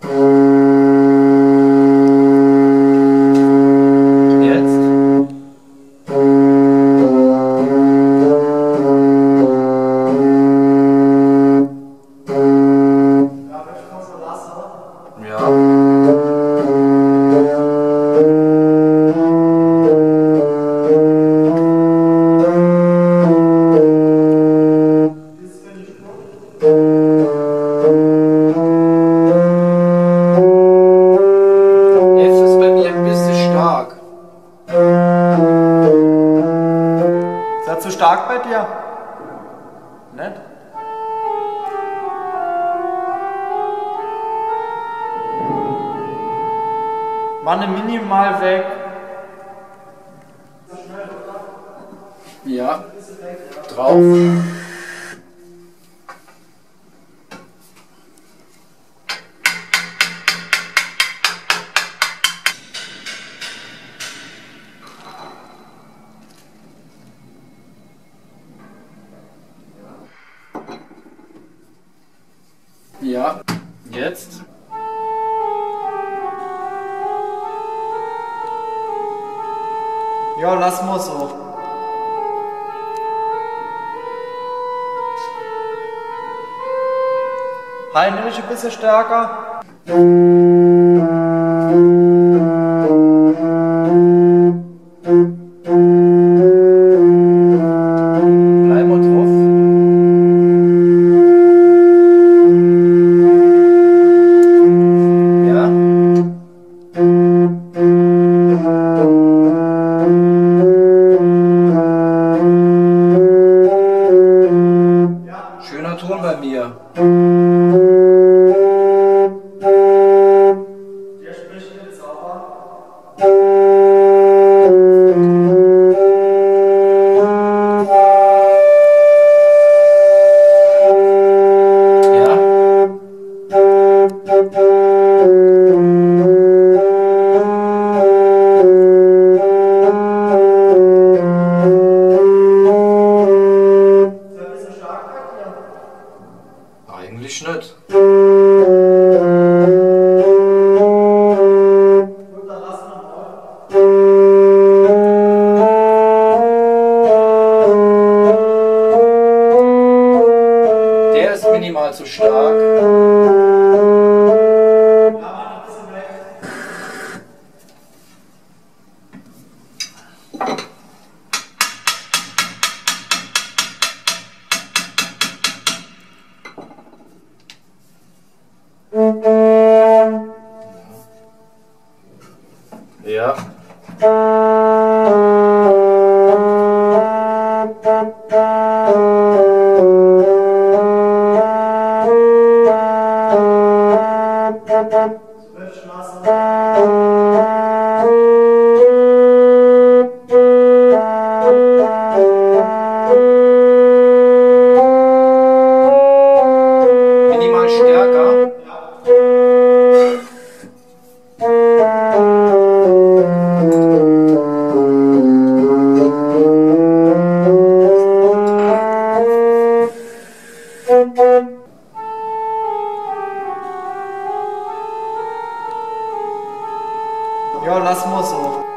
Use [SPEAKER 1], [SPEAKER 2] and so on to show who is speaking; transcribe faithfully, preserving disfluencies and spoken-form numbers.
[SPEAKER 1] Ist das zu stark bei dir? Nicht? Mach ne minimal weg.
[SPEAKER 2] Ja. Drauf. Ja, jetzt.
[SPEAKER 1] Ja, lass mal so. Heinrich ein bisschen stärker.
[SPEAKER 2] Bleib mal drauf. Ja. Schöner Ton bei mir.
[SPEAKER 1] Der spricht jetzt sauber.
[SPEAKER 2] Ja. Eigentlich nicht. Der ist minimal zu stark. Ja. Minimal stärker.
[SPEAKER 1] Ja, lass mal so.